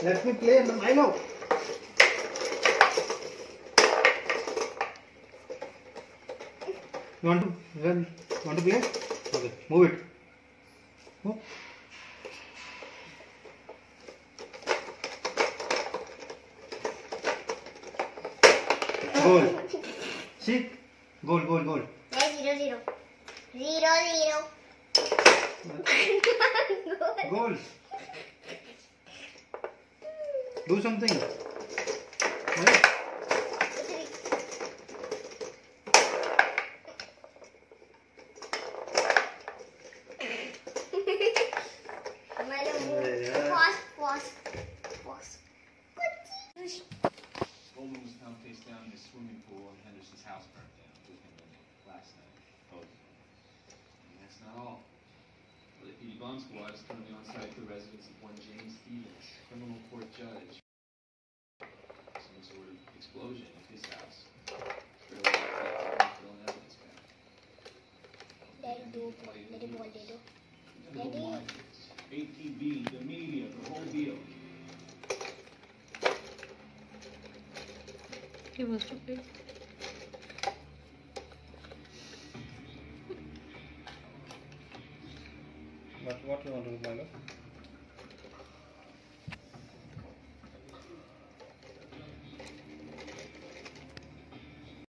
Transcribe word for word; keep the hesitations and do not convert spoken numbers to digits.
Let me play Milo. You want to run? Want to play? Okay, move it. Move. Goal. See? Goal, goal, goal. Zero, zero. Zero, zero. Goal. Do something. Right? Pause, pause, pause. Bowman was found face down in a swimming pool and Henderson's house burned down with him in it last night. Both of them. And that's not all. The L A P D bomb squad is currently on site at the residence of one James Stevens, criminal court judge. Some sort of explosion at his house. Fairly likely to fill evidence back. Daddy, do Daddy, ball, Daddy. Daddy. A T V, the media, the whole deal. He was stupid. What, what you want to do, Milo?